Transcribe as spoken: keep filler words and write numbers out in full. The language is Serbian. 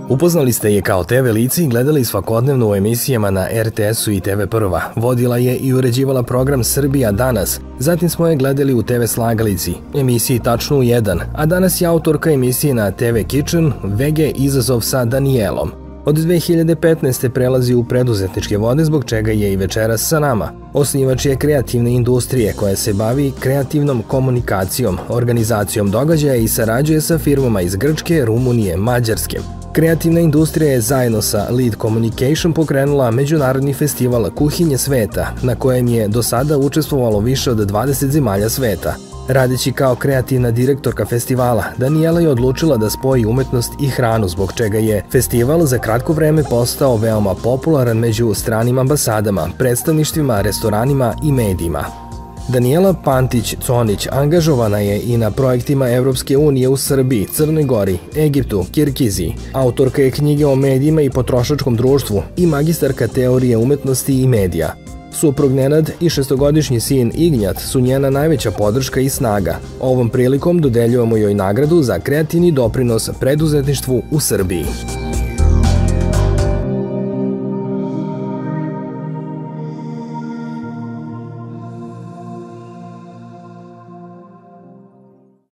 Upoznali ste je kao te ve lice i gledali svakodnevno u emisijama na er te esu i te ve Prva. Vodila je i uređivala program Srbija danas. Zatim smo je gledali u te ve Slagalici, emisiji Tačno u jedan, a danas je autorka emisije na te ve Kitchen, ve ge Izazov sa Danijelom. Od dve hiljade petnaeste. prelazi u preduzetničke vode, zbog čega je i večeras sa nama. Osnivač je kreativne industrije koja se bavi kreativnom komunikacijom, organizacijom događaja i sarađuje sa firmama iz Grčke, Rumunije, Mađarske. Kreativna industrija je zajedno sa Lead Communication pokrenula Međunarodni festival kuhinje sveta, na kojem je do sada učestvovalo više od dvadeset zemalja sveta. Radeći kao kreativna direktorka festivala, Danijela je odlučila da spoji umetnost i hranu, zbog čega je festival za kratko vreme postao veoma popularan među stranim ambasadama, predstavništvima, restoranima i medijima. Danijela Pantić-Conić angažovana je i na projektima Evropske unije u Srbiji, Crnoj Gori, Egiptu, Kirgiziji. Autorka je knjige o medijima i potrošačkom društvu i magistarka teorije umetnosti i medija. Suprug Nenad i šestogodišnji sin Ignjat su njena najveća podrška i snaga. Ovom prilikom dodeljujemo joj nagradu za kreativni doprinos preduzetništvu u Srbiji.